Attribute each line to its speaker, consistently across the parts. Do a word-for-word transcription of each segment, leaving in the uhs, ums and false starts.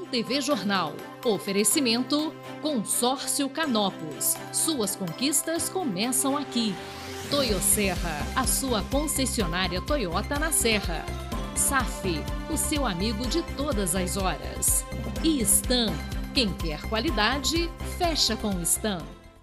Speaker 1: T V Jornal. Oferecimento Consórcio Canopus. Suas conquistas começam aqui. Toyoserra, a sua concessionária Toyota na Serra. S A F, o seu amigo de todas as horas. E Stan, quem quer qualidade, fecha com Stan.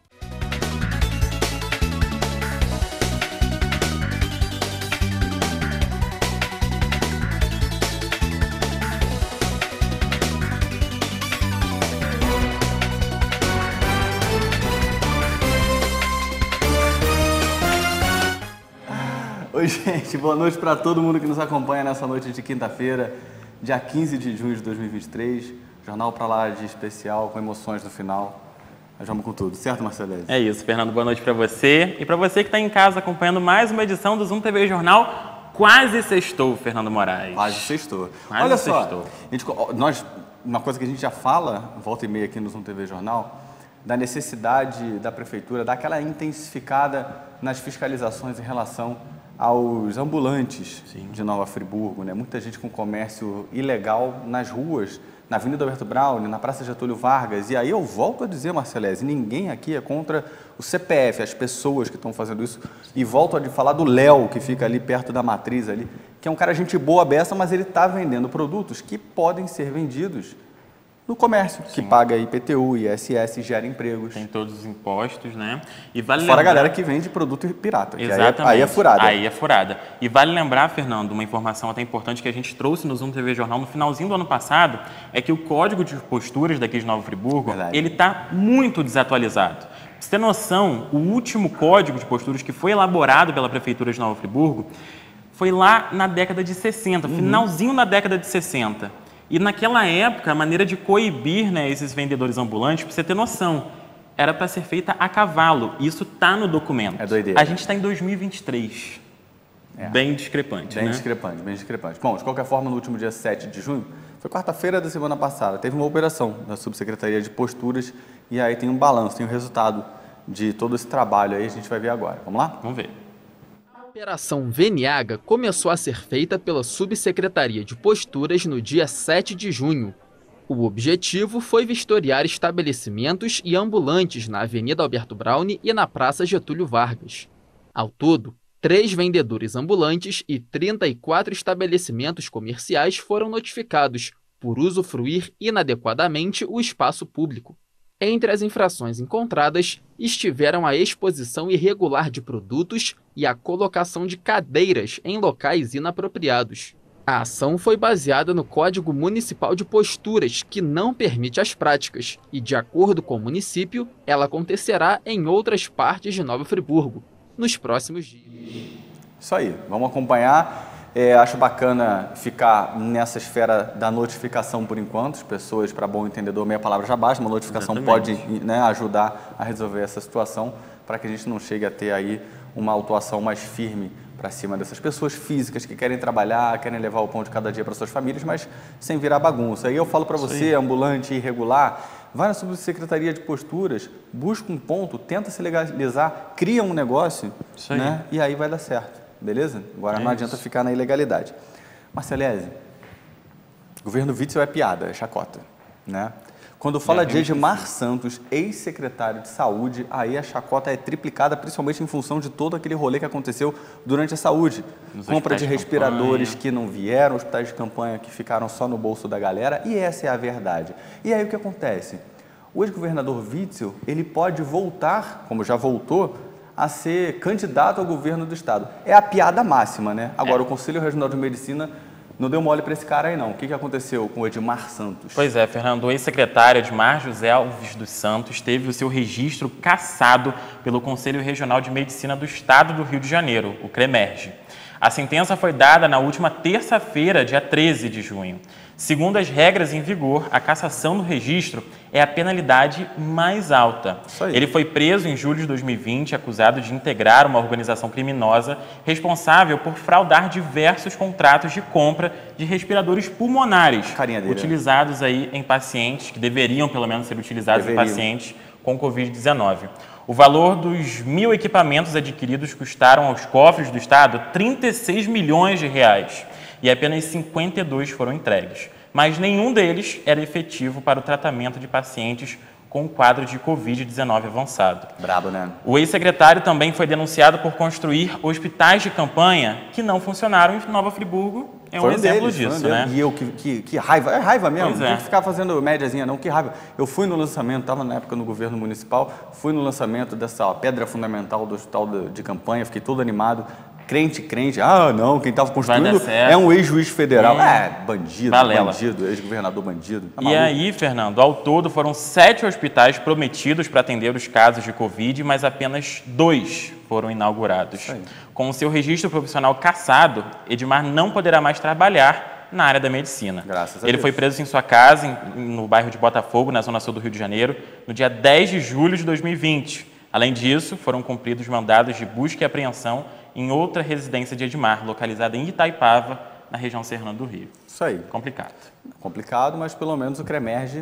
Speaker 2: Oi, gente, boa noite para todo mundo que nos acompanha nessa noite de quinta-feira, dia quinze de junho de dois mil e vinte e três. Jornal para lá de especial, com emoções no final. Nós vamos com tudo, certo, Marcelese?
Speaker 3: É isso, Fernando, boa noite para você. E para você que está em casa acompanhando mais uma edição do Zoom T V Jornal, quase sextou, Fernando Moraes.
Speaker 2: Quase sextou.
Speaker 3: Quase
Speaker 2: Olha
Speaker 3: sextou.
Speaker 2: só, a gente, nós, uma coisa que a gente já fala, volta e meia aqui no Zoom T V Jornal, da necessidade da Prefeitura dar aquela intensificada nas fiscalizações em relação aos ambulantes Sim. de Nova Friburgo, né? Muita gente com comércio ilegal nas ruas, na Avenida Alberto Braune, na Praça Getúlio Vargas. E aí eu volto a dizer, Marcelese, ninguém aqui é contra o C P F, as pessoas que estão fazendo isso. E volto a falar do Léo, que fica ali perto da matriz ali, que é um cara gente boa beça, mas ele está vendendo produtos que podem ser vendidos no comércio, Sim. que paga I P T U, I S S, gera empregos.
Speaker 3: Tem todos os impostos, né? E vale
Speaker 2: Fora
Speaker 3: lembrar...
Speaker 2: a galera que vende produto pirata,
Speaker 3: Exatamente.
Speaker 2: Que aí, é, aí é furada.
Speaker 3: Aí é furada. E vale lembrar, Fernando, uma informação até importante que a gente trouxe no Zoom T V Jornal no finalzinho do ano passado, é que o Código de Posturas daqui de Nova Friburgo, Verdade. ele está muito desatualizado. Pra você ter noção, o último Código de Posturas que foi elaborado pela Prefeitura de Nova Friburgo foi lá na década de sessenta, uhum. finalzinho da década de sessenta. E naquela época, a maneira de coibir, né, esses vendedores ambulantes, para você ter noção, era para ser feita a cavalo. Isso está no documento.
Speaker 2: É doideira.
Speaker 3: A gente está em dois mil e vinte e três. É. Bem discrepante,
Speaker 2: Bem
Speaker 3: né?
Speaker 2: discrepante, bem discrepante. Bom, de qualquer forma, no último dia sete de junho, foi quarta-feira da semana passada, teve uma operação da Subsecretaria de Posturas e aí tem um balanço, tem o resultado de todo esse trabalho aí, a gente vai ver agora. Vamos lá?
Speaker 3: Vamos ver.
Speaker 4: A Operação Veniaga começou a ser feita pela Subsecretaria de Posturas no dia sete de junho. O objetivo foi vistoriar estabelecimentos e ambulantes na Avenida Alberto Braune e na Praça Getúlio Vargas. Ao todo, três vendedores ambulantes e trinta e quatro estabelecimentos comerciais foram notificados por usufruir inadequadamente o espaço público. Entre as infrações encontradas estiveram a exposição irregular de produtos e a colocação de cadeiras em locais inapropriados. A ação foi baseada no Código Municipal de Posturas, que não permite as práticas, e, de acordo com o município, ela acontecerá em outras partes de Nova Friburgo, nos próximos dias.
Speaker 2: Isso aí, vamos acompanhar. É, acho bacana ficar nessa esfera da notificação por enquanto. As pessoas, para bom entendedor, meia palavra já basta. Uma notificação Exatamente. pode né, ajudar a resolver essa situação para que a gente não chegue a ter aí uma autuação mais firme para cima dessas pessoas físicas que querem trabalhar, querem levar o pão de cada dia para suas famílias, mas sem virar bagunça. Aí eu falo para você, ambulante irregular, vai na Subsecretaria de Posturas, busca um ponto, tenta se legalizar, cria um negócio
Speaker 3: Isso aí.
Speaker 2: Né, e aí vai dar certo. Beleza? Agora é não adianta ficar na ilegalidade. Marcelese, governo Witzel é piada, é chacota, né? Quando fala é, de Edmar Santos, ex-secretário de Saúde, aí a chacota é triplicada, principalmente em função de todo aquele rolê que aconteceu durante a saúde. Nos Compra de respiradores que não vieram, hospitais de campanha que ficaram só no bolso da galera, e essa é a verdade. E aí o que acontece? O ex-governador Witzel, ele pode voltar, como já voltou, a ser candidato ao governo do estado. É a piada máxima, né? Agora, é. o Conselho Regional de Medicina não deu mole para esse cara aí, não. O que, que aconteceu com o Edmar Santos?
Speaker 3: Pois é, Fernando, o ex-secretário Edmar José Alves dos Santos teve o seu registro cassado pelo Conselho Regional de Medicina do Estado do Rio de Janeiro, o CREMERGE. A sentença foi dada na última terça-feira, dia treze de junho. Segundo as regras em vigor, a cassação do registro é a penalidade mais alta. Ele foi preso em julho de dois mil e vinte, acusado de integrar uma organização criminosa responsável por fraudar diversos contratos de compra de respiradores pulmonares utilizados aí em pacientes, que deveriam pelo menos ser utilizados deveriam. em pacientes com covid dezenove. O valor dos mil equipamentos adquiridos custaram aos cofres do Estado trinta e seis milhões de reais e apenas cinquenta e dois foram entregues. mas nenhum deles era efetivo para o tratamento de pacientes com um quadro de covid dezenove avançado.
Speaker 2: Brabo, né?
Speaker 3: O ex-secretário também foi denunciado por construir hospitais de campanha que não funcionaram em Nova Friburgo. É um
Speaker 2: foi
Speaker 3: exemplo
Speaker 2: deles,
Speaker 3: disso,
Speaker 2: um
Speaker 3: né?
Speaker 2: E eu, que, que, que raiva, é raiva mesmo,
Speaker 3: Pois
Speaker 2: não
Speaker 3: é.
Speaker 2: tem que ficar fazendo médiazinha não, que raiva. Eu fui no lançamento, estava na época no governo municipal, fui no lançamento dessa ó, pedra fundamental do hospital de, de campanha, fiquei todo animado, crente, crente, ah não, quem estava construindo é um ex-juiz federal.
Speaker 3: Hum.
Speaker 2: É, bandido,
Speaker 3: Balela.
Speaker 2: bandido, ex-governador bandido. Tá
Speaker 3: E
Speaker 2: maluco?
Speaker 3: aí, Fernando, ao todo foram sete hospitais prometidos para atender os casos de Covid, mas apenas dois foram inaugurados.
Speaker 2: Isso aí.
Speaker 3: Com o seu registro profissional cassado, Edmar não poderá mais trabalhar na área da medicina.
Speaker 2: Graças a
Speaker 3: Ele
Speaker 2: Deus.
Speaker 3: foi preso em sua casa, em- no bairro de Botafogo, na zona sul do Rio de Janeiro, no dia dez de julho de dois mil e vinte. Além disso, foram cumpridos mandados de busca e apreensão em outra residência de Edmar, localizada em Itaipava, na região serrana do Rio.
Speaker 2: Isso aí.
Speaker 3: Complicado.
Speaker 2: Complicado, mas pelo menos o CREMERGE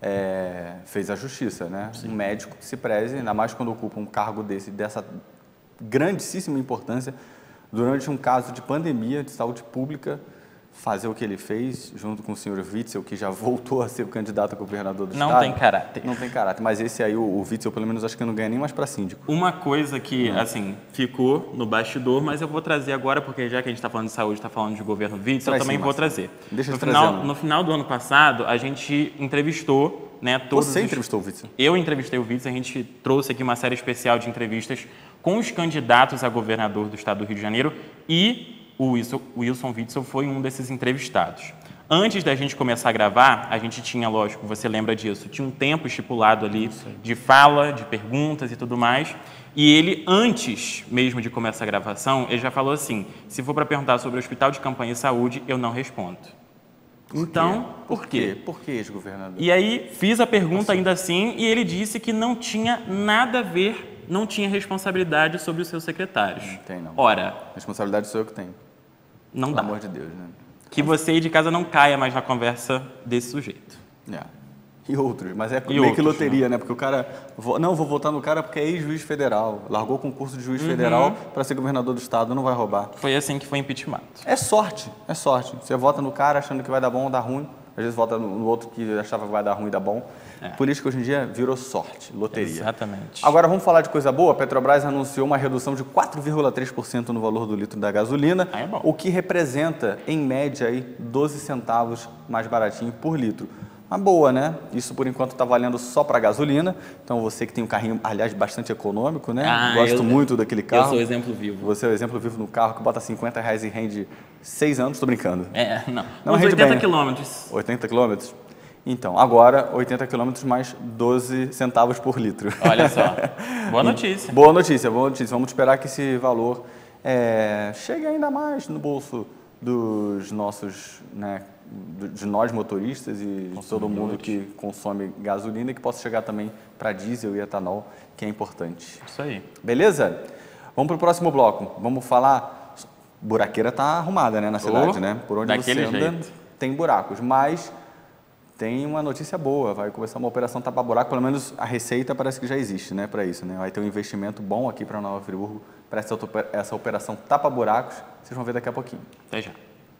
Speaker 2: é, fez a justiça, né? Um médico que se preze, ainda mais quando ocupa um cargo desse, dessa grandíssima importância, durante um caso de pandemia de saúde pública, fazer o que ele fez, junto com o senhor Witzel, que já voltou a ser o candidato a governador do
Speaker 3: Não
Speaker 2: estado.
Speaker 3: tem caráter.
Speaker 2: Não tem caráter, mas esse aí, o, o Witzel, pelo menos, acho que não ganha nem mais para síndico.
Speaker 3: Uma coisa que, assim, ficou no bastidor, mas eu vou trazer agora, porque já que a gente está falando de saúde, está falando de governo Witzel, eu
Speaker 2: Traz
Speaker 3: também
Speaker 2: sim,
Speaker 3: vou
Speaker 2: Marcelo.
Speaker 3: trazer.
Speaker 2: Deixa
Speaker 3: no
Speaker 2: eu
Speaker 3: final,
Speaker 2: trazer, né?
Speaker 3: no final do ano passado, a gente entrevistou, né, todos
Speaker 2: Você
Speaker 3: os...
Speaker 2: entrevistou o Witzel?
Speaker 3: Eu entrevistei o Witzel, a gente trouxe aqui uma série especial de entrevistas com os candidatos a governador do estado do Rio de Janeiro e o Wilson, Wilson Witzel foi um desses entrevistados. Antes da gente começar a gravar, a gente tinha, lógico, você lembra disso, tinha um tempo estipulado ali de fala, de perguntas e tudo mais. E ele, antes mesmo de começar a gravação, ele já falou assim, se for para perguntar sobre o Hospital de Campanha e Saúde, eu não respondo. Então, por quê?
Speaker 2: Por que ex-governador?
Speaker 3: E aí, fiz a pergunta ainda assim e ele disse que não tinha nada a ver, não tinha responsabilidade sobre os seus secretários.
Speaker 2: Não tem, não.
Speaker 3: Ora,
Speaker 2: Responsabilidade sou eu que tenho.
Speaker 3: não
Speaker 2: Pelo
Speaker 3: dá.
Speaker 2: amor de Deus, né?
Speaker 3: Que você aí de casa não caia mais na conversa desse sujeito.
Speaker 2: É. E outros, mas é
Speaker 3: E
Speaker 2: meio que
Speaker 3: outros,
Speaker 2: loteria, né? Porque o cara, vou- não, vou votar no cara porque é ex-juiz federal, largou o concurso de juiz federal para ser governador do estado, não vai roubar.
Speaker 3: Foi assim que foi impeachment.
Speaker 2: É sorte, é sorte. Você vota no cara achando que vai dar bom ou dar ruim, às vezes vota no no outro que achava que vai dar ruim e dar bom.
Speaker 3: É.
Speaker 2: Política hoje em dia virou sorte, loteria.
Speaker 3: Exatamente.
Speaker 2: Agora vamos falar de coisa boa. A Petrobras anunciou uma redução de quatro vírgula três por cento no valor do litro da gasolina,
Speaker 3: Ah, é bom.
Speaker 2: o que representa, em média, aí, doze centavos mais baratinho por litro. Uma boa, né? Isso, por enquanto, está valendo só para gasolina. Então, você que tem um carrinho, aliás, bastante econômico, né?
Speaker 3: Ah,
Speaker 2: Gosto
Speaker 3: eu-
Speaker 2: muito daquele carro.
Speaker 3: Eu sou exemplo vivo.
Speaker 2: Você é o exemplo vivo no carro que bota cinquenta reais e rende seis anos. Estou brincando.
Speaker 3: É, não.
Speaker 2: Não
Speaker 3: Uns
Speaker 2: rende
Speaker 3: oitenta
Speaker 2: bem.
Speaker 3: quilômetros.
Speaker 2: oitenta quilômetros? Então, agora, oitenta quilômetros mais doze centavos por litro.
Speaker 3: Olha só. Boa notícia.
Speaker 2: Boa notícia, boa notícia. Vamos esperar que esse valor é, chegue ainda mais no bolso dos nossos, né, do- de nós motoristas e de todo mundo que consome gasolina e que possa chegar também para diesel e etanol, que é importante.
Speaker 3: Isso aí.
Speaker 2: Beleza? Vamos para o próximo bloco. Vamos falar... Buraqueira está arrumada, né, na cidade, né? Por onde
Speaker 3: daquele
Speaker 2: você anda,
Speaker 3: jeito.
Speaker 2: tem buracos, mas... Tem uma notícia boa, vai começar uma operação tapa-buraco, pelo menos a receita parece que já existe, né, para isso, né? Vai ter um investimento bom aqui para Nova Friburgo, para essa, auto- essa operação tapa-buracos, vocês vão ver daqui a pouquinho.
Speaker 3: Até já.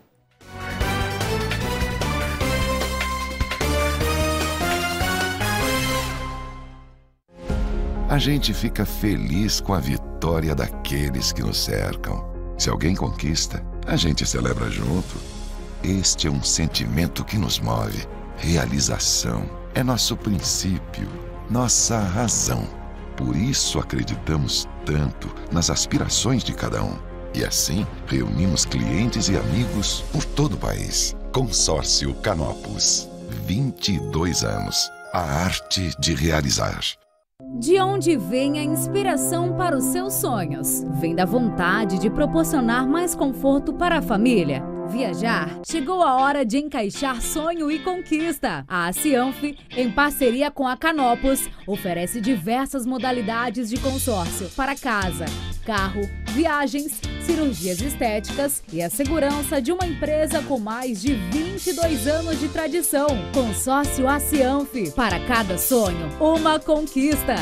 Speaker 5: A gente fica feliz com a vitória daqueles que nos cercam. Se alguém conquista, a gente celebra junto. Este é um sentimento que nos move. Realização é nosso princípio, nossa razão. Por isso acreditamos tanto nas aspirações de cada um. E assim, reunimos clientes e amigos por todo o país. Consórcio Canopus. vinte e dois anos. A arte de realizar.
Speaker 6: De onde vem a inspiração para os seus sonhos? Vem da vontade de proporcionar mais conforto para a família? Viajar? Chegou a hora de encaixar sonho e conquista. A Cianf, em parceria com a Canopus, oferece diversas modalidades de consórcio para casa, carro, viagens, cirurgias estéticas e a segurança de uma empresa com mais de vinte e dois anos de tradição. Consórcio A Cianf. Para cada sonho, uma conquista.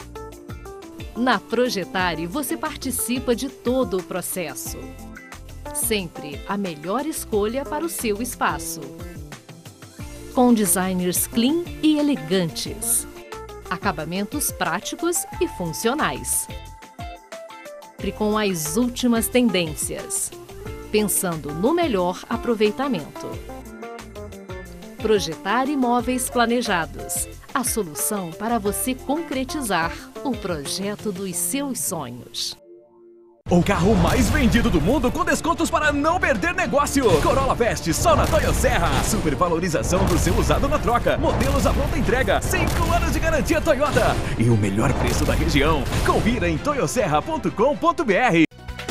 Speaker 1: Na Projetare, você participa de todo o processo. Sempre a melhor escolha para o seu espaço. Com designers clean e elegantes. Acabamentos práticos e funcionais. Sempre com as últimas tendências. Pensando no melhor aproveitamento. Projetar imóveis planejados. A solução para você concretizar o projeto dos seus sonhos.
Speaker 7: O carro mais vendido do mundo com descontos para não perder negócio. Corolla Fest só na Toyosserra. Supervalorização do seu usado na troca. Modelos à pronta entrega. cinco anos de garantia Toyota. E o melhor preço da região. Confira em toyosserra ponto com ponto br.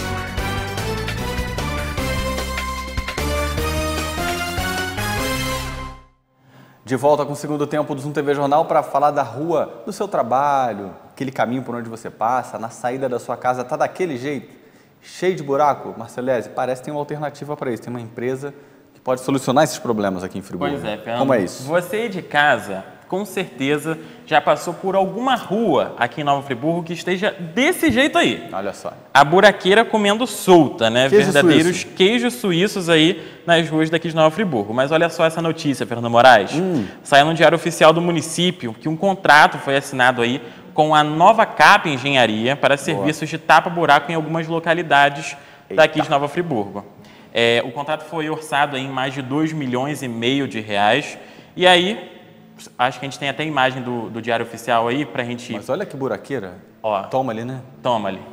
Speaker 2: De volta com o segundo tempo do Zoom T V Jornal para falar da rua do seu trabalho, aquele caminho por onde você passa, na saída da sua casa, tá daquele jeito, cheio de buraco. Marcelese, parece que tem uma alternativa para isso, tem uma empresa que pode solucionar esses problemas aqui em Friburgo.
Speaker 3: Pois é, Fernando.
Speaker 2: Como é isso?
Speaker 3: Você de casa, com certeza, já passou por alguma rua aqui em Nova Friburgo que esteja desse jeito aí.
Speaker 2: Olha só.
Speaker 3: A buraqueira comendo solta, né?
Speaker 2: Queijo
Speaker 3: Verdadeiros
Speaker 2: suíço.
Speaker 3: queijos suíços aí nas ruas daqui de Nova Friburgo. Mas olha só essa notícia, Fernando Moraes.
Speaker 2: Hum.
Speaker 3: Saiu no Diário Oficial do município que um contrato foi assinado aí com a Nova Cap Engenharia para serviços de tapa-buraco em algumas localidades daqui
Speaker 2: Eita.
Speaker 3: de Nova Friburgo. É, o contrato foi orçado aí em mais de dois milhões e meio de reais. E aí, acho que a gente tem até a imagem do, do Diário Oficial aí para a gente...
Speaker 2: Mas olha que buraqueira.
Speaker 3: Ó.
Speaker 2: Toma ali, né?
Speaker 3: Toma ali.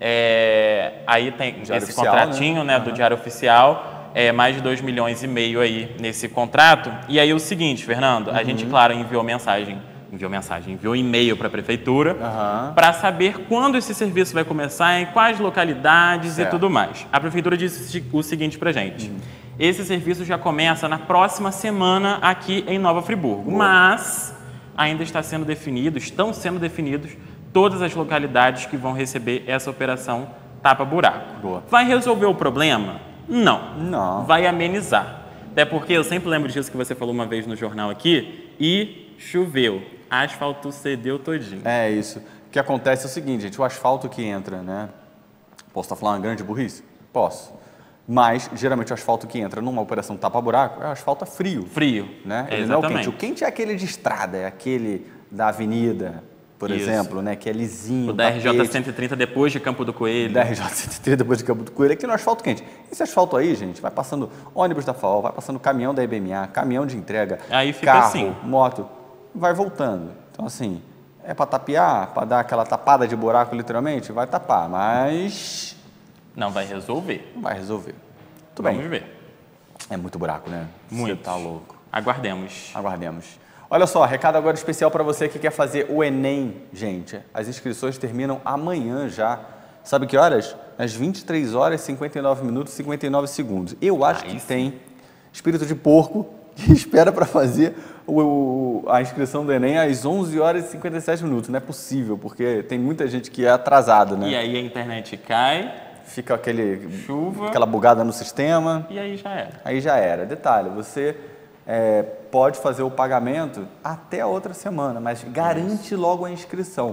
Speaker 3: É, aí tem
Speaker 2: Diário
Speaker 3: esse
Speaker 2: Oficial,
Speaker 3: contratinho, né,
Speaker 2: né?
Speaker 3: do
Speaker 2: Uhum.
Speaker 3: Diário Oficial, é, mais de dois milhões e meio aí nesse contrato. E aí o seguinte, Fernando, a gente, claro, enviou mensagem, enviou mensagem, enviou e-mail para a prefeitura
Speaker 2: Uhum.
Speaker 3: para saber quando esse serviço vai começar, em quais localidades
Speaker 2: Certo.
Speaker 3: e tudo mais. A prefeitura disse o seguinte para gente.
Speaker 2: Uhum.
Speaker 3: Esse serviço já começa na próxima semana aqui em Nova Friburgo, mas ainda está sendo definido, estão sendo definidos todas as localidades que vão receber essa operação tapa-buraco.
Speaker 2: Boa.
Speaker 3: Vai resolver o problema? Não.
Speaker 2: Não.
Speaker 3: Vai amenizar. Até porque eu sempre lembro disso que você falou uma vez no jornal aqui, e choveu. Asfalto cedeu todinho.
Speaker 2: É isso. O que acontece é o seguinte, gente, o asfalto que entra, né? Posso estar falando uma grande burrice? Posso. Mas, geralmente, o asfalto que entra numa operação tapa-buraco é o asfalto frio.
Speaker 3: Frio.
Speaker 2: Né?
Speaker 3: É,
Speaker 2: Ele não é o
Speaker 3: exatamente.
Speaker 2: quente. O quente é aquele de estrada, é aquele da avenida, por
Speaker 3: Isso.
Speaker 2: exemplo, né? Que é lisinho.
Speaker 3: O da R J
Speaker 2: tapete.
Speaker 3: cento e trinta depois de Campo do Coelho.
Speaker 2: Da R J cento e trinta depois de Campo do Coelho, aqui no asfalto quente. Esse asfalto aí, gente, vai passando ônibus da F A O, vai passando caminhão da I B M A, caminhão de entrega,
Speaker 3: Aí fica
Speaker 2: carro,
Speaker 3: assim.
Speaker 2: moto, vai voltando. Então, assim, é para tapear, para dar aquela tapada de buraco, literalmente, vai tapar, mas
Speaker 3: Não vai resolver.
Speaker 2: não vai resolver. Tudo
Speaker 3: Vamos
Speaker 2: bem.
Speaker 3: ver.
Speaker 2: É muito buraco, né?
Speaker 3: Muito.
Speaker 2: Você tá louco.
Speaker 3: Aguardemos.
Speaker 2: Aguardemos. Olha só, recado agora especial para você que quer fazer o Enem, gente. As inscrições terminam amanhã já. Sabe que horas? Às vinte e três horas, cinquenta e nove minutos e cinquenta e nove segundos. Eu acho
Speaker 3: Aí
Speaker 2: que
Speaker 3: sim.
Speaker 2: tem espírito de porco que espera para fazer o, o- a inscrição do Enem às onze horas e cinquenta e sete minutos. Não é possível, porque tem muita gente que é atrasado, né?
Speaker 3: E aí a internet cai,
Speaker 2: Fica aquele,
Speaker 3: chuva,
Speaker 2: aquela bugada no sistema.
Speaker 3: e aí já era.
Speaker 2: Aí já era. Detalhe, você é, pode fazer o pagamento até a outra semana, mas garante logo a inscrição.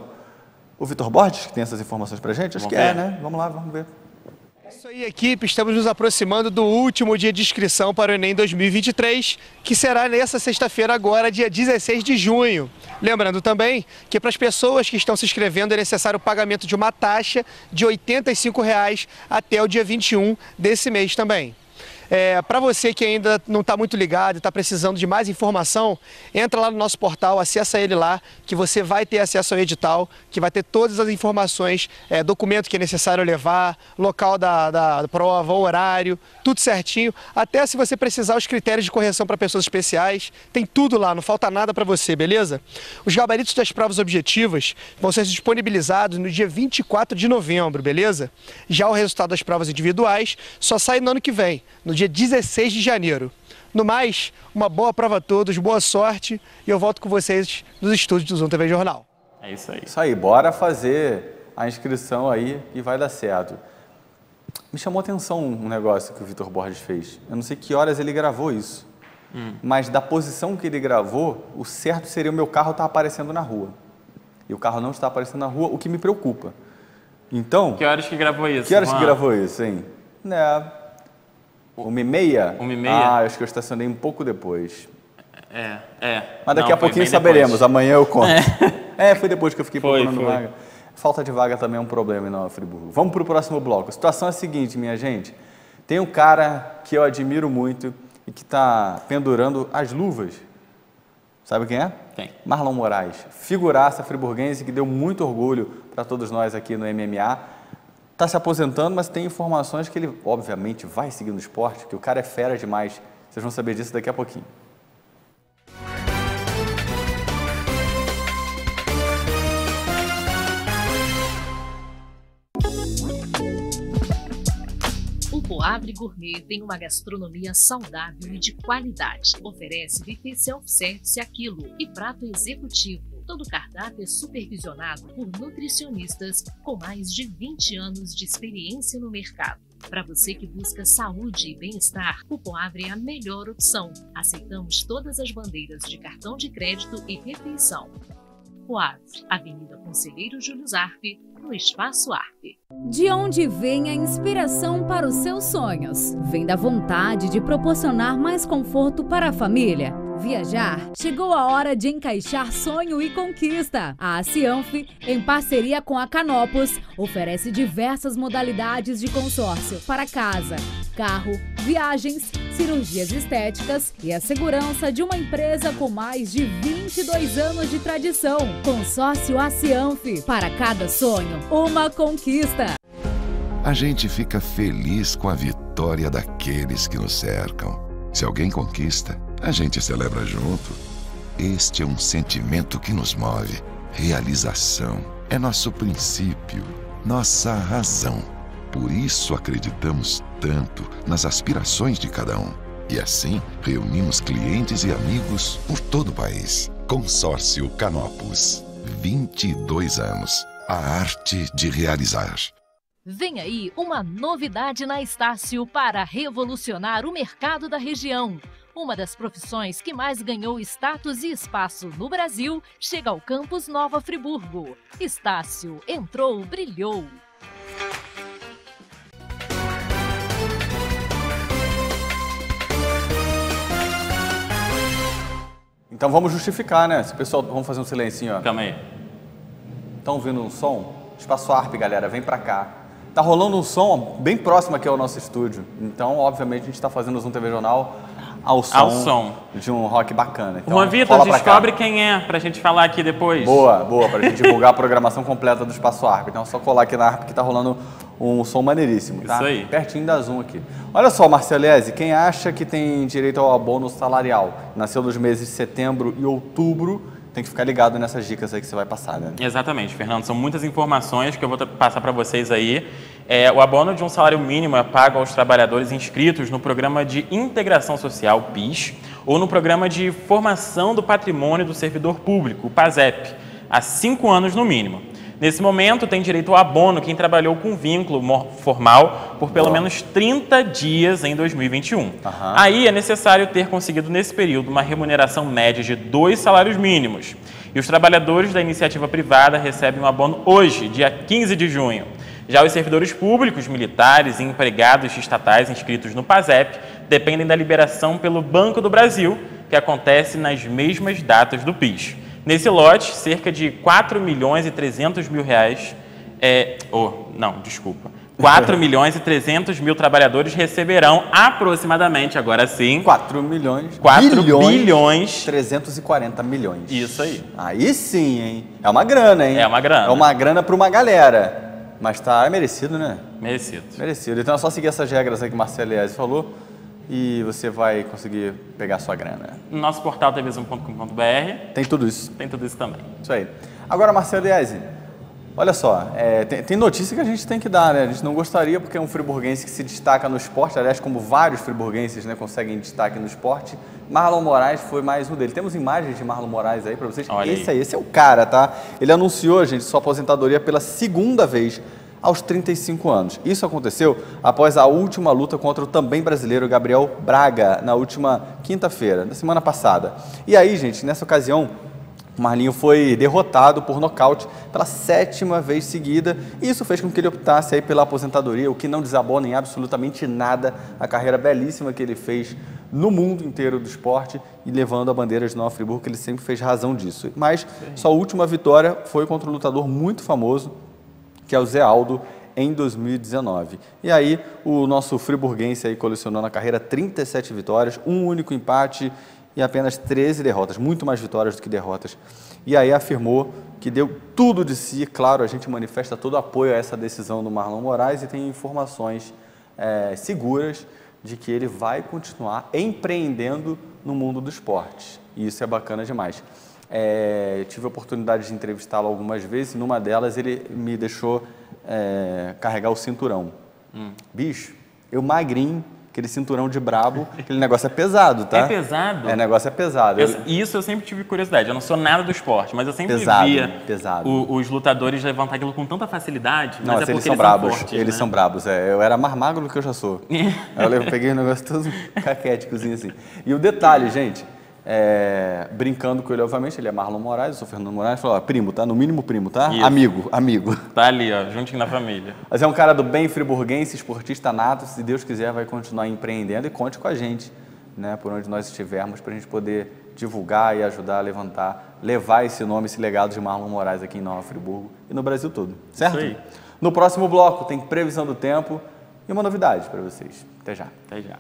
Speaker 2: O Vitor Borges, que tem essas informações pra gente? Acho
Speaker 3: Vamos
Speaker 2: que é,
Speaker 3: ver?
Speaker 2: né? Vamos lá, vamos ver.
Speaker 8: É isso aí, equipe. Estamos nos aproximando do último dia de inscrição para o Enem dois mil e vinte e três, que será nessa sexta-feira agora, dia dezesseis de junho. Lembrando também que para as pessoas que estão se inscrevendo é necessário o pagamento de uma taxa de oitenta e cinco reais até o dia vinte e um desse mês também. É, para você que ainda não está muito ligado e está precisando de mais informação, entra lá no nosso portal, acessa ele lá, que você vai ter acesso ao edital, que vai ter todas as informações, é, documento que é necessário levar, local da, da prova, horário, tudo certinho. Até se você precisar os critérios de correção para pessoas especiais, tem tudo lá, não falta nada para você, beleza? Os gabaritos das provas objetivas vão ser disponibilizados no dia vinte e quatro de novembro, beleza? Já o resultado das provas individuais só sai no ano que vem, no dia dezesseis de janeiro. No mais, uma boa prova a todos, boa sorte e eu volto com vocês nos estúdios do Zoom T V Jornal.
Speaker 3: É isso aí.
Speaker 2: Isso aí, bora fazer a inscrição aí e vai dar certo. Me chamou a atenção um negócio que o Vitor Borges fez. Eu não sei que horas ele gravou isso, hum. mas da posição que ele gravou, o certo seria o meu carro estar aparecendo na rua. E o carro não está aparecendo na rua, o que me preocupa. Então...
Speaker 3: Que horas que gravou isso?
Speaker 2: Que horas
Speaker 3: Juan?
Speaker 2: que gravou isso, hein? Né? Uma e meia?
Speaker 3: Uma e meia?
Speaker 2: Ah, acho que eu estacionei um pouco depois.
Speaker 3: É, é.
Speaker 2: Mas daqui
Speaker 3: Não,
Speaker 2: a pouquinho
Speaker 3: bem
Speaker 2: saberemos,
Speaker 3: depois.
Speaker 2: amanhã eu conto. É, é foi depois que eu fiquei
Speaker 3: Foi,
Speaker 2: procurando
Speaker 3: foi.
Speaker 2: vaga. Falta de vaga também é um problema em Nova Friburgo. Vamos para o próximo bloco. A situação é a seguinte, minha gente. Tem um cara que eu admiro muito e que está pendurando as luvas. Sabe quem é?
Speaker 3: Quem?
Speaker 2: Marlon Moraes. Figuraça friburguense que deu muito orgulho para todos nós aqui no M M A. Está se aposentando, mas tem informações que ele, obviamente, vai seguir no esporte, que o cara é fera demais. Vocês vão saber disso daqui a pouquinho.
Speaker 1: O Poavre Gourmet tem uma gastronomia saudável e de qualidade. Oferece buffet self-service a quilo e prato executivo. Todo o cardápio é supervisionado por nutricionistas com mais de vinte anos de experiência no mercado. Para você que busca saúde e bem-estar, o Poavre é a melhor opção. Aceitamos todas as bandeiras de cartão de crédito e refeição. Poavre, Avenida Conselheiro Júlio Zarpe, no Espaço Arpe.
Speaker 6: De onde vem a inspiração para os seus sonhos? Vem da vontade de proporcionar mais conforto para a família. Viajar? Chegou a hora de encaixar sonho e conquista. A Cianf, em parceria com a Canopus, oferece diversas modalidades de consórcio para casa, carro, viagens, cirurgias estéticas e a segurança de uma empresa com mais de vinte e dois anos de tradição. Consórcio A Cianf, para cada sonho, uma conquista.
Speaker 5: A gente fica feliz com a vitória daqueles que nos cercam. Se alguém conquista, a gente celebra junto. Este é um sentimento que nos move. Realização é nosso princípio, nossa razão. Por isso acreditamos tanto nas aspirações de cada um. E assim, reunimos clientes e amigos por todo o país. Consórcio Canopus. vinte e dois anos. A arte de realizar.
Speaker 1: Vem aí uma novidade na Estácio para revolucionar o mercado da região. Uma das profissões que mais ganhou status e espaço no Brasil chega ao campus Nova Friburgo. Estácio entrou, brilhou.
Speaker 2: Então vamos justificar, né? Esse pessoal, vamos fazer um silencinho, ó.
Speaker 3: Calma aí.
Speaker 2: Estão ouvindo um som? Espaço Arpe, galera, vem pra cá. Tá rolando um som bem próximo aqui ao nosso estúdio. Então, obviamente, a gente está fazendo o Zoom T V Jornal ao som,
Speaker 3: Ao som.
Speaker 2: de um rock bacana. Então,
Speaker 3: Juan Vitor,
Speaker 2: rola pra
Speaker 3: descobre
Speaker 2: cá.
Speaker 3: quem é, pra gente falar aqui depois.
Speaker 2: Boa, boa, pra gente divulgar a programação completa do Espaço Arpe. Então é só colar aqui na Arpe que tá rolando um som maneiríssimo, tá?
Speaker 3: Isso aí.
Speaker 2: Pertinho da Zoom aqui. Olha só, Marcelese, quem acha que tem direito ao abono salarial, nasceu nos meses de setembro e outubro, tem que ficar ligado nessas dicas aí que você vai passar, né?
Speaker 3: Exatamente, Fernando. São muitas informações que eu vou passar para vocês aí. É, o abono de um salário mínimo é pago aos trabalhadores inscritos no Programa de Integração Social, P I S, ou no Programa de Formação do Patrimônio do Servidor Público, o PASEP, há cinco anos no mínimo. Nesse momento, tem direito ao abono quem trabalhou com vínculo formal por pelo Boa. menos trinta dias em dois mil e vinte e um. Uhum. Aí é necessário ter conseguido nesse período uma remuneração média de dois salários mínimos. E os trabalhadores da iniciativa privada recebem um abono hoje, dia quinze de junho. Já os servidores públicos, militares e empregados estatais inscritos no PASEP dependem da liberação pelo Banco do Brasil, que acontece nas mesmas datas do P I S. Nesse lote, cerca de quatro milhões e trezentos mil reais, é, oh, não, desculpa, quatro milhões e trezentos mil trabalhadores receberão aproximadamente, agora sim,
Speaker 2: quatro milhões,
Speaker 3: quatro bilhões,
Speaker 2: trezentos e quarenta milhões.
Speaker 3: Isso aí.
Speaker 2: Aí sim, hein? É uma grana, hein?
Speaker 3: É uma grana.
Speaker 2: É uma grana para uma galera, mas tá, é merecido, né?
Speaker 3: Merecido.
Speaker 2: Merecido. Então é só seguir essas regras aí que o Marcelese falou e você vai conseguir pegar a sua grana.
Speaker 3: No nosso portal t v zoom ponto com ponto b r
Speaker 2: tem tudo isso.
Speaker 3: Tem tudo isso também.
Speaker 2: Isso aí. Agora, Marcelese, olha só, é, tem, tem notícia que a gente tem que dar, né? A gente não gostaria porque é um friburguense que se destaca no esporte, aliás, como vários friburguenses, né, conseguem destaque no esporte. Marlon Moraes foi mais um dele. Temos imagens de Marlon Moraes aí para vocês.
Speaker 3: Olha
Speaker 2: esse
Speaker 3: aí.
Speaker 2: aí, esse é o cara, tá? Ele anunciou, gente, sua aposentadoria pela segunda vez aos trinta e cinco anos. Isso aconteceu após a última luta contra o também brasileiro Gabriel Braga, na última quinta-feira, da semana passada. E aí, gente, nessa ocasião, O Marlinho foi derrotado por nocaute pela sétima vez seguida e isso fez com que ele optasse aí pela aposentadoria, o que não desabona em absolutamente nada a carreira belíssima que ele fez no mundo inteiro do esporte e levando a bandeira de Nova Friburgo, que ele sempre fez razão disso. Mas Sim. sua última vitória foi contra um lutador muito famoso, que é o Zé Aldo, em dois mil e dezenove. E aí o nosso friburguense aí colecionou na carreira trinta e sete vitórias, um único empate e apenas treze derrotas, muito mais vitórias do que derrotas. E aí afirmou que deu tudo de si. Claro, a gente manifesta todo apoio a essa decisão do Marlon Moraes e tem informações é, seguras de que ele vai continuar empreendendo no mundo do esporte. E isso é bacana demais. É, tive a oportunidade de entrevistá-lo algumas vezes e numa delas ele me deixou é, carregar o cinturão. Hum. Bicho, eu magrinho, aquele cinturão de brabo, aquele negócio é pesado, tá?
Speaker 3: É pesado?
Speaker 2: É, negócio é pesado.
Speaker 3: Eu, isso eu sempre tive curiosidade. Eu não sou nada do esporte, mas eu sempre
Speaker 2: pesado,
Speaker 3: via
Speaker 2: pesado.
Speaker 3: O, os lutadores levantar aquilo com tanta facilidade. Mas
Speaker 2: não,
Speaker 3: é
Speaker 2: porque
Speaker 3: eles
Speaker 2: são
Speaker 3: eles
Speaker 2: brabos.
Speaker 3: São fortes,
Speaker 2: eles
Speaker 3: né?
Speaker 2: são brabos. É. Eu era mais magro do que eu já sou. Aí eu peguei um negócio todo caquéticozinho assim. E o detalhe, gente, é, brincando com ele, obviamente, ele é Marlon Moraes, eu sou Fernando Moraes, falou, ó, primo, tá? No mínimo primo, tá?
Speaker 3: Isso.
Speaker 2: Amigo, amigo.
Speaker 3: Tá ali, ó, juntinho na família.
Speaker 2: Mas é um cara do bem friburguense, esportista nato, se Deus quiser vai continuar empreendendo e conte com a gente, né, por onde nós estivermos, para a gente poder divulgar e ajudar a levantar, levar esse nome, esse legado de Marlon Moraes aqui em Nova Friburgo e no Brasil todo, certo?
Speaker 3: Isso aí.
Speaker 2: No próximo bloco tem previsão do tempo e uma novidade para vocês. Até já.
Speaker 3: Até já.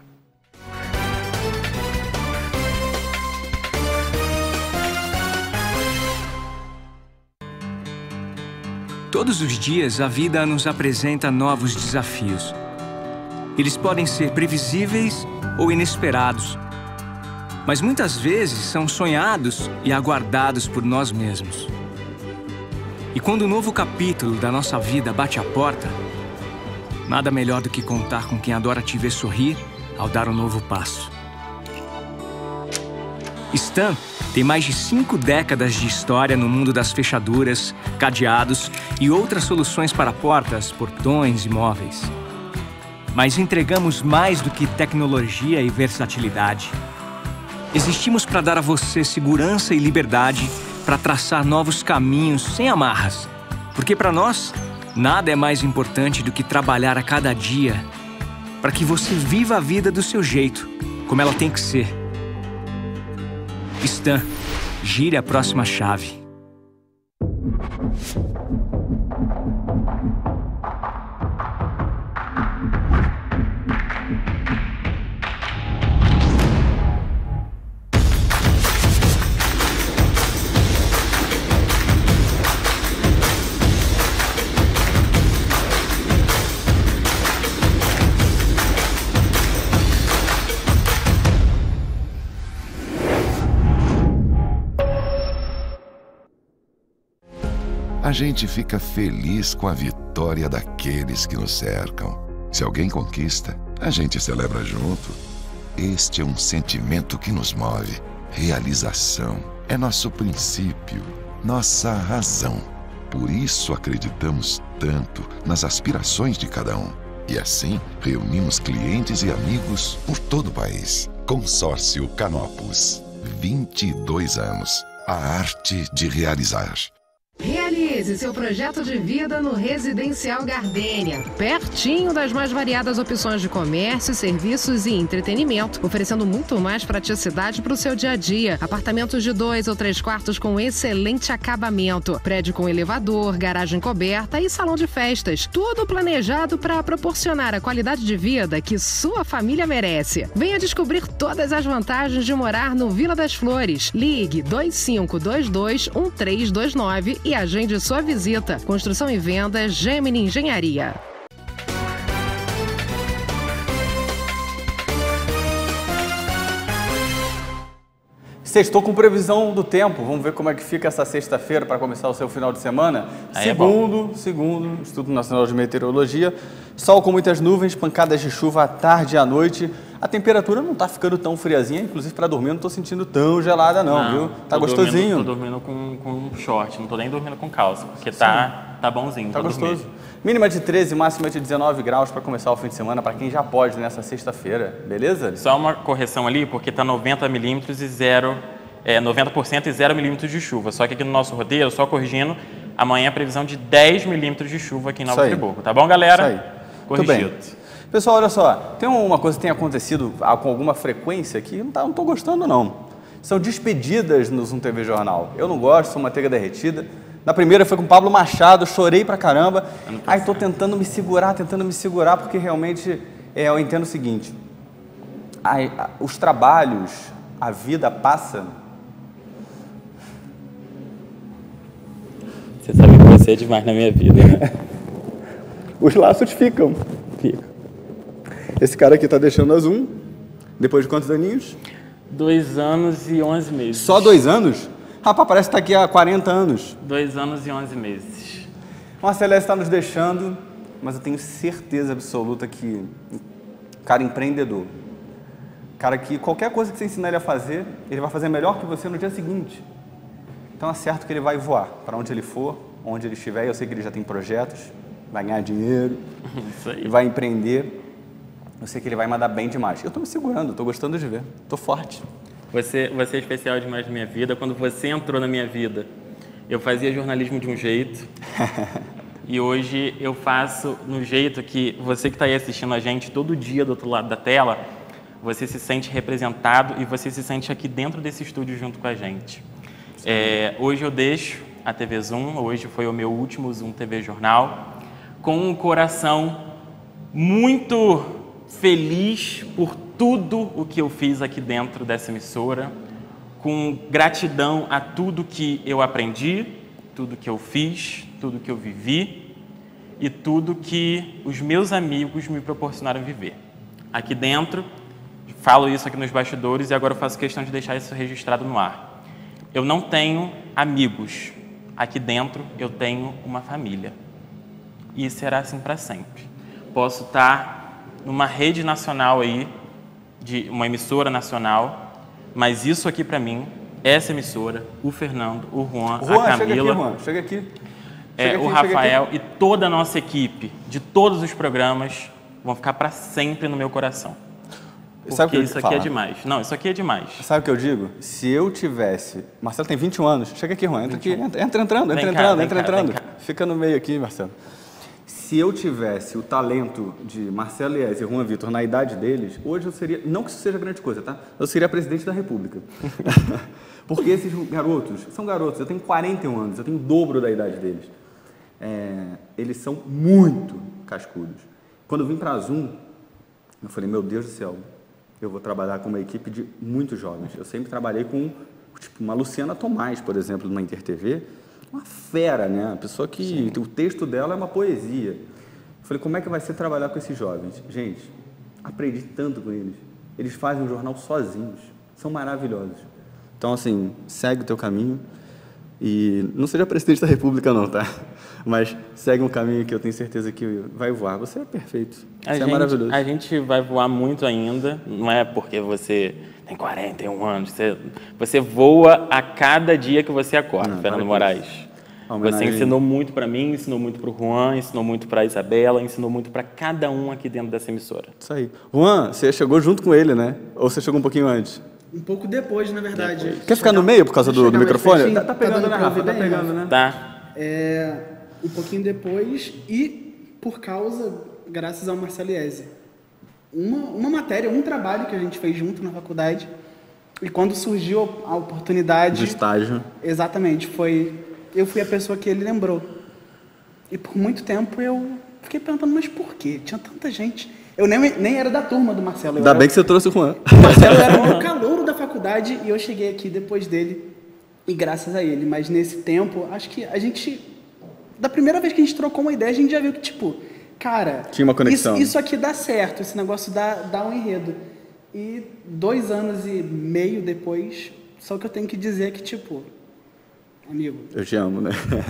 Speaker 9: Todos os dias, a vida nos apresenta novos desafios. Eles podem ser previsíveis ou inesperados, mas muitas vezes são sonhados e aguardados por nós mesmos. E quando um novo capítulo da nossa vida bate à porta, nada melhor do que contar com quem adora te ver sorrir ao dar um novo passo. Stan tem mais de cinco décadas de história no mundo das fechaduras, cadeados e outras soluções para portas, portões e móveis. Mas entregamos mais do que tecnologia e versatilidade. Existimos para dar a você segurança e liberdade para traçar novos caminhos sem amarras. Porque para nós, nada é mais importante do que trabalhar a cada dia para que você viva a vida do seu jeito, como ela tem que ser. Stan, gire a próxima chave.
Speaker 5: A gente fica feliz com a vitória daqueles que nos cercam. Se alguém conquista, a gente celebra junto. Este é um sentimento que nos move. Realização é nosso princípio, nossa razão. Por isso acreditamos tanto nas aspirações de cada um. E assim, reunimos clientes e amigos por todo o país. Consórcio Canopus. vinte e dois anos. A arte de realizar.
Speaker 10: Realize seu projeto de vida no Residencial Gardênia, pertinho das mais variadas opções de comércio, serviços e entretenimento, oferecendo muito mais praticidade para o seu dia a dia. Apartamentos de dois ou três quartos com excelente acabamento, prédio com elevador, garagem coberta e salão de festas, tudo planejado para proporcionar a qualidade de vida que sua família merece. Venha descobrir todas as vantagens de morar no Vila das Flores. Ligue dois cinco dois dois, um três dois nove e agende sua visita. Construção e venda Gemini Engenharia.
Speaker 2: Sextou com previsão do tempo. Vamos ver como é que fica essa sexta-feira para começar o seu final de semana.
Speaker 3: Aí
Speaker 2: segundo, é segundo Instituto Nacional de Meteorologia, sol com muitas nuvens, pancadas de chuva à tarde e à noite. A temperatura não está ficando tão friazinha, inclusive para dormir eu não estou sentindo tão gelada não, não viu? Tá gostosinho.
Speaker 3: Dormindo, tô dormindo com, com short, não tô nem dormindo com calça, porque tá, tá bonzinho.
Speaker 2: Tá gostoso. Dormir. Mínima de treze, máxima de dezenove graus para começar o fim de semana, para quem já pode nessa sexta-feira, beleza?
Speaker 3: Só uma correção ali, porque tá noventa milímetros e zero é, noventa por cento e zero milímetros de chuva. Só que aqui no nosso roteiro, só corrigindo, amanhã é previsão de dez milímetros de chuva aqui em Nova Friburgo. Tá bom, galera?
Speaker 2: Isso aí.
Speaker 3: Corrigido.
Speaker 2: Muito bem. Pessoal, olha só, tem uma coisa que tem acontecido com alguma frequência que não, tá, não tô gostando, não. São despedidas no Zoom T V Jornal. Eu não gosto, sou manteiga derretida. Na primeira foi com o Pablo Machado, chorei pra caramba. Aí tô tentando me segurar, tentando me segurar, porque realmente é, eu entendo o seguinte. Ai, os trabalhos, a vida passa...
Speaker 3: Você sabe que você é demais na minha vida, né?
Speaker 2: Os laços ficam. Ficam. Esse cara aqui tá deixando a Zoom, depois de quantos aninhos?
Speaker 3: Dois anos e onze meses.
Speaker 2: Só dois anos? Rapaz, parece que tá aqui há quarenta anos.
Speaker 3: Dois anos e onze meses.
Speaker 2: O Marcelese está nos deixando, mas eu tenho certeza absoluta que cara empreendedor, cara que qualquer coisa que você ensinar ele a fazer, ele vai fazer melhor que você no dia seguinte. Então é certo que ele vai voar para onde ele for, onde ele estiver. Eu sei que ele já tem projetos, vai ganhar dinheiro,
Speaker 3: Isso aí.
Speaker 2: vai empreender. Eu sei que ele vai mandar bem demais. Eu estou me segurando, estou gostando de ver, estou forte.
Speaker 3: Você, você é especial demais na minha vida. Quando você entrou na minha vida, eu fazia jornalismo de um jeito e hoje eu faço no jeito que você que está aí assistindo a gente todo dia do outro lado da tela, você se sente representado e você se sente aqui dentro desse estúdio junto com a gente. É, hoje eu deixo a T V Zoom, hoje foi o meu último Zoom T V Jornal, com um coração muito feliz por tudo o que eu fiz aqui dentro dessa emissora, com gratidão a tudo que eu aprendi, tudo que eu fiz, tudo que eu vivi e tudo que os meus amigos me proporcionaram viver. Aqui dentro, falo isso aqui nos bastidores e agora eu faço questão de deixar isso registrado no ar. Eu não tenho amigos. Aqui dentro eu tenho uma família. E será assim para sempre. Posso estar numa rede nacional aí, de uma emissora nacional, mas isso aqui para mim, essa emissora, o Fernando, o Juan,
Speaker 2: Juan,
Speaker 3: a Camila,
Speaker 2: chega aqui, Juan, chega aqui.
Speaker 3: É,
Speaker 2: Chega
Speaker 3: o
Speaker 2: aqui,
Speaker 3: Rafael
Speaker 2: chega aqui.
Speaker 3: e toda a nossa equipe, de todos os programas, vão ficar para sempre no meu coração. Porque
Speaker 2: Sabe o que eu
Speaker 3: isso aqui
Speaker 2: falar?
Speaker 3: é demais. Não, isso aqui é demais.
Speaker 2: Sabe o que eu digo? Se eu tivesse... Marcelo tem vinte e um anos. Chega aqui, Juan. Entra aqui. Entra, entra entrando, entra
Speaker 3: Vem cá,
Speaker 2: entrando,
Speaker 3: vem
Speaker 2: entra
Speaker 3: cá,
Speaker 2: entrando.
Speaker 3: vem cá.
Speaker 2: Fica no meio aqui, Marcelo. Se eu tivesse o talento de Marcelo Lies e Juan Vitor na idade deles, hoje eu seria... Não que isso seja grande coisa, tá? Eu seria presidente da República. Porque esses garotos... São garotos. Eu tenho quarenta e um anos. Eu tenho o dobro da idade deles. É, eles são muito cascudos. Quando eu vim para a Zoom, eu falei, meu Deus do céu, eu vou trabalhar com uma equipe de muitos jovens. Eu sempre trabalhei com tipo, uma Luciana Tomás, por exemplo, na Inter T V, uma fera, né? Uma pessoa que Sim. o texto dela é uma poesia. Eu falei, como é que vai ser trabalhar com esses jovens? Gente, aprendi tanto com eles. Eles fazem um jornal sozinhos, são maravilhosos. Então, assim, segue o teu caminho e não seja presidente da República não, tá? Mas segue um caminho que eu tenho certeza que vai voar. Você é perfeito.
Speaker 3: A
Speaker 2: Você
Speaker 3: gente,
Speaker 2: é maravilhoso.
Speaker 3: A gente vai voar muito ainda. Não é porque você tem quarenta e um anos. Você, você voa a cada dia que você acorda, não, Fernando Moraes. Você ensinou muito para mim, ensinou muito para o Juan, ensinou muito para a Isabela, ensinou muito para cada um aqui dentro dessa emissora.
Speaker 2: Isso aí. Juan, você chegou junto com ele, né? Ou você chegou um pouquinho antes?
Speaker 11: Um pouco depois, na verdade.
Speaker 2: Depois. Quer ficar no meio por causa do, do microfone?
Speaker 11: Tá, tá pegando, né, Rafa?
Speaker 2: Tá pegando, né?
Speaker 3: Tá.
Speaker 11: É, um pouquinho depois e por causa, graças ao Marcelo Lies. Uma, uma matéria, um trabalho que a gente fez junto na faculdade e quando surgiu a oportunidade...
Speaker 2: Do estágio.
Speaker 11: Exatamente, foi... Eu fui a pessoa que ele lembrou. E por muito tempo eu fiquei perguntando, mas por quê? Tinha tanta gente... Eu nem, nem era da turma do Marcelo.
Speaker 2: Ainda bem que você trouxe o Juan.
Speaker 11: O Marcelo era o calouro da faculdade e eu cheguei aqui depois dele e graças a ele. Mas nesse tempo, acho que a gente... Da primeira vez que a gente trocou uma ideia, a gente já viu que, tipo... Cara...
Speaker 2: Tinha uma conexão.
Speaker 11: Isso, isso aqui dá certo, esse negócio dá, dá um enredo. E dois anos e meio depois, só que eu tenho que dizer que, tipo... Amigo...
Speaker 2: Eu te amo, né?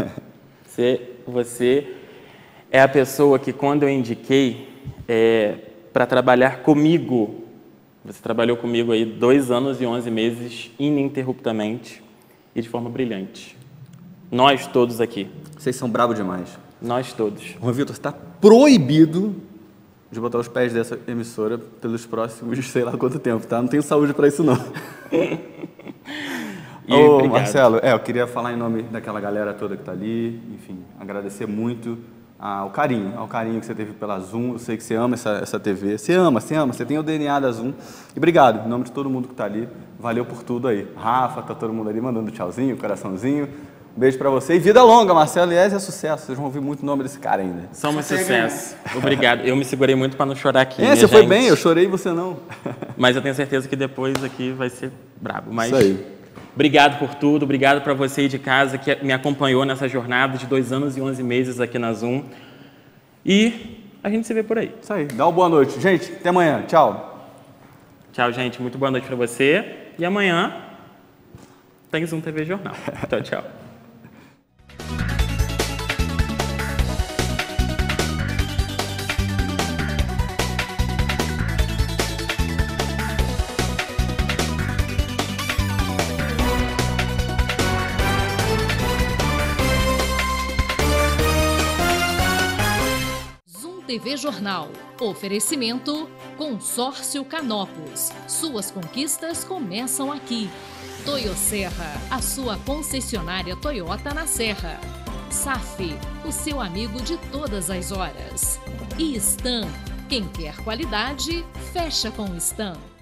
Speaker 3: Você, você é a pessoa que, quando eu indiquei... É, para trabalhar comigo. Você trabalhou comigo aí dois anos e onze meses ininterruptamente e de forma brilhante. Nós todos aqui.
Speaker 2: Vocês são bravos demais.
Speaker 3: Nós todos.
Speaker 2: Juan Vitor, está proibido de botar os pés dessa emissora pelos próximos sei lá quanto tempo, tá? Não tenho saúde para isso não.
Speaker 3: E
Speaker 2: Ô,
Speaker 3: obrigado.
Speaker 2: Marcelo, é, eu queria falar em nome daquela galera toda que está ali, enfim, agradecer muito ao carinho, ao carinho que você teve pela Zoom. Eu sei que você ama essa, essa T V, você ama, você ama, você tem o D N A da Zoom. E obrigado, em nome de todo mundo que está ali, valeu por tudo aí. Rafa, tá todo mundo ali mandando tchauzinho, coraçãozinho. Um beijo pra você e vida longa, Marcelo Liese é sucesso. Vocês vão ouvir muito o nome desse cara ainda.
Speaker 3: Somos sucesso. Obrigado. Eu me segurei muito para não chorar aqui.
Speaker 2: É, você foi bem, eu chorei e você não.
Speaker 3: Mas eu tenho certeza que depois aqui vai ser brabo. Mas
Speaker 2: isso aí.
Speaker 3: Obrigado por tudo, obrigado para você aí de casa que me acompanhou nessa jornada de dois anos e onze meses aqui na Zoom. E a gente se vê por aí.
Speaker 2: Isso aí. Dá uma boa noite. Gente, até amanhã. Tchau.
Speaker 3: Tchau, gente. Muito boa noite para você. E amanhã tem Zoom T V Jornal. Tchau, tchau.
Speaker 1: T V Jornal. Oferecimento Consórcio Canopus. Suas conquistas começam aqui. Toyosserra, a sua concessionária Toyota na Serra. S A F, o seu amigo de todas as horas. E Stan, quem quer qualidade, fecha com Stan.